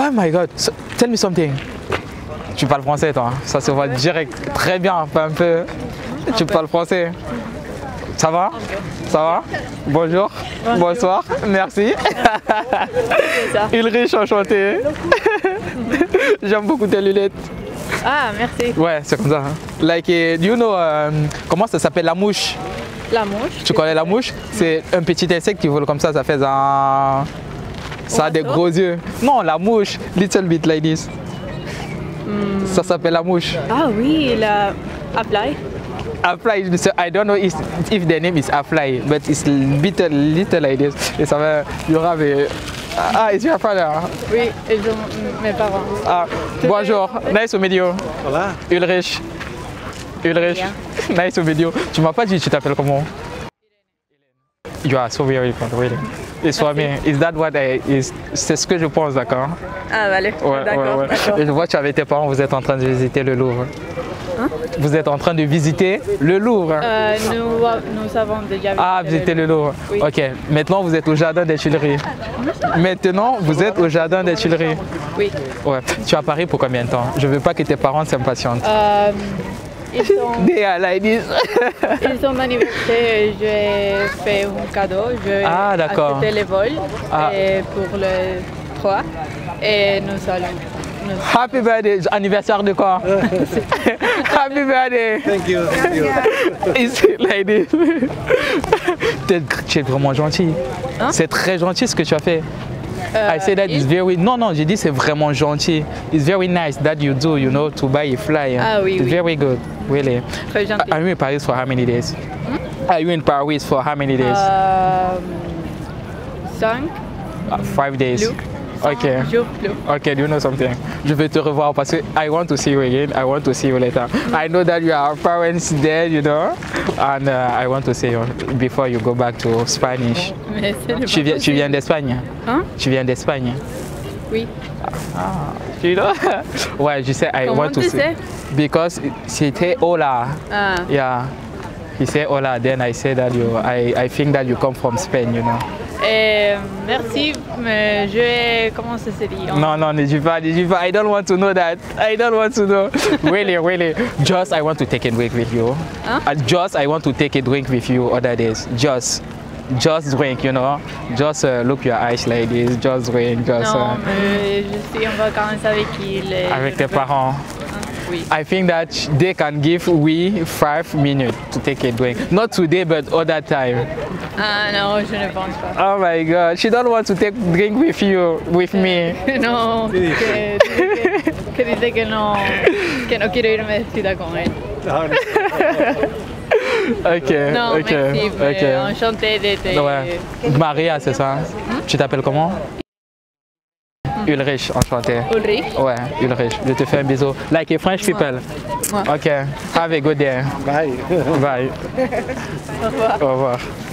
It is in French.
Oh my God, so, tell me something. Tu parles français toi, ça se voit direct, très bien, pas un peu. Tu parles français. Ça va? Ça va? Bonjour. Bonsoir. Merci. Ulrich, enchanté. J'aime beaucoup tes lunettes. Ah, merci. Ouais, c'est comme ça. Like, do you know, comment ça s'appelle la mouche? La mouche. Tu connais la mouche? C'est un petit insecte qui vole comme ça fait un... Ça a des gros yeux. Non, la mouche, little bit like this. Ça s'appelle la mouche. Ah oui, la apply. Apply, so I don't know if the name is Apply, but it's little like this. Et ça va, il y aura des... Ah, is your father? Oui, ils sont mes parents. Ah, bonjour, nice to meet you. Hola. Ulrich. Ulrich, nice to meet you. Tu m'as pas dit tu t'appelles comment? You are so very fun, really. It's for me. Is that what c'est ce que je pense, d'accord? Ah, allez, d'accord. Et je vois que tu avec tes parents, vous êtes en train de visiter le Louvre. Hein? Vous êtes en train de visiter le Louvre. Nous avons déjà visité le Louvre. Oui. Ok, maintenant vous êtes au jardin des Tuileries. Maintenant vous êtes au jardin des Tuileries. Oui. Ouais. Tu as à Paris pour combien de temps? Je veux pas que tes parents s'impatientent. Ils sont... They are like this. Ils sont anniversaire, j'ai fait un cadeau, j'ai acheté les vols et pour le 3 et nous allons. Happy birthday, anniversaire de quoi? Happy birthday. Thank you, thank you. It's like this. Tu es vraiment gentil. Hein? C'est très gentil ce que tu as fait. I say that it's very... Non, j'ai dit c'est vraiment gentil. It's very nice that you do, you know, to buy a fly. Ah oui, it's very good, really. Très gentil. Are you in Paris for how many days? Are you in Paris for how many days? 5. 5 days. Okay. Okay, do you know something? Je vais te revoir parce que I want to see you again. I want to see you later. I know that you are parents there, you know, and I want to see you before you go back to Spanish. Mais tu viens d'Espagne? Hein? Tu viens d'Espagne? Oui. Ah, tu know? Ouais, je sais. I want to see. Sais? Because c'était hola. Ah. Yeah. He said hola. Then I said that I think that you come from Spain, you know. Merci, mais je vais... Comment ça se dit? Non, ne dis pas. I don't want to know that. I don't want to know. Really. Just I want to take a drink with you. Huh? Just I want to take a drink with you other days. Just drink, you know. Just look your eyes like this. Just drink. Just, non, mais je suis en vacances avec avec tes parents. Oui. I think that they can give 5 minutes to take a drink. Not today, but other time. Ah non, je ne pense pas. Oh my God, she don't want to take drink with you, with me. No, que dice que no quiero irme de cita con él. Ok, non, ok, merci, ok. Enchantée d'être... Ouais. Maria, c'est ça? Tu t'appelles comment? Ulrich, enchanté. Ulrich? Ouais, Ulrich. Je te fais un bisou. Like a French people. Moi. Ok, have a good day. Bye. Bye. Au revoir. Au revoir.